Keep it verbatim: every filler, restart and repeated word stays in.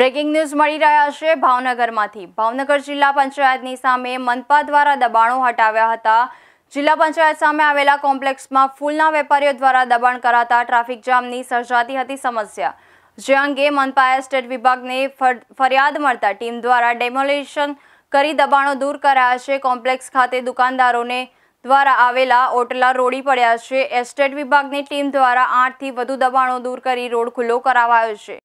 Breaking news મળી રહ્યા છે ભાવનગરમાંથી। ભાવનગર જિલ્લા પંચાયતની સામે મનપા દ્વારા દબાણો હટાવ્યા હતા। જિલ્લા પંચાયત સામે આવેલા કોમ્પ્લેક્સમાં ફૂલના વેપારીઓ દ્વારા દબાણ કરાતા ટ્રાફિક જામની સર્જાતી હતી સમસ્યા, જે અંગે મનપાએ સ્ટેટ વિભાગને ફરિયાદ મળતા ટીમ દ્વારા ડેમોલિશન કરી દબાણો દૂર કરાયા છે। કોમ્પ્લેક્સ ખાતે દુકાનદારોને દ્વારા આવેલા ઓટલા રોડી પડ્યા છે। એસ્ટેટ વિભાગની ટીમ દ્વારા આઠથી વધુ દબાણો દૂર કરી રોડ ખુલ્લો કરાવાયો છે।